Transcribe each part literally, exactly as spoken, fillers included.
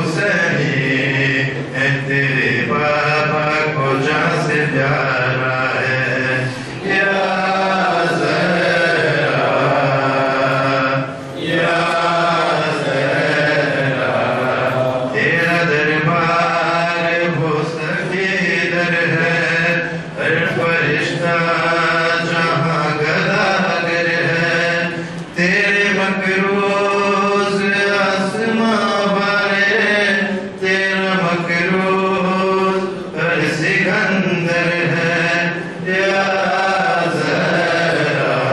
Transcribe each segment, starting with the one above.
हुसैनी है तेरे बाबा को जान से प्यारा है या ज़हरा या ज़हरा तेरा दरबार हो सके दर है हर फरिश्ता जहाँ गदागर है तेरे मकरूज़ आसमां वाले तेरा मकरूज़ हर सिकंदर है या ज़हरा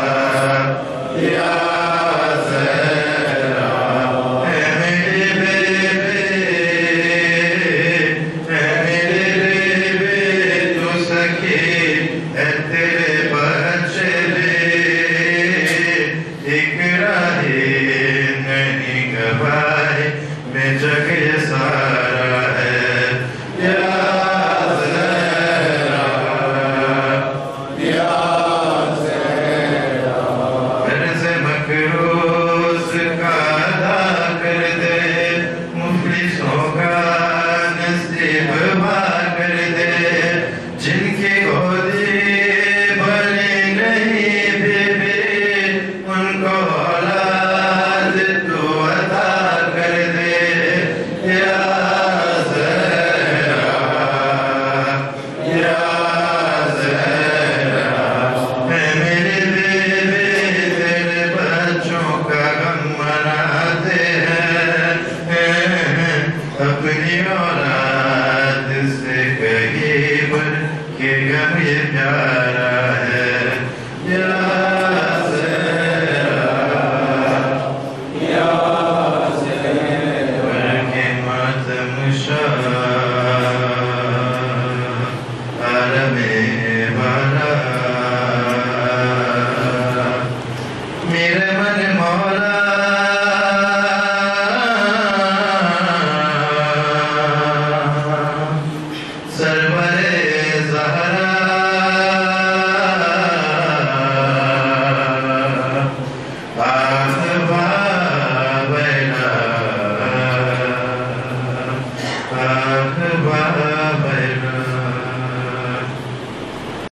या ज़हरा है मेरे बेबे है मेरे बेबे तू सखी है तेरे बच्चे एक राहे नहीं गवाए में जग ये सारा है या ज़हरा या ज़हरा कर्ज़ मकरूज़ का अदा कर दे मुफ़लिसों का नसीब वा कर दे जिनकी गोदी भरी नहीं बेबे उनको औलाद तू अता कर दे या ज़हरा या ज़हरा है मेरे बेबे तेरे बच्चों का गम मनाते हैं अपनी औलाद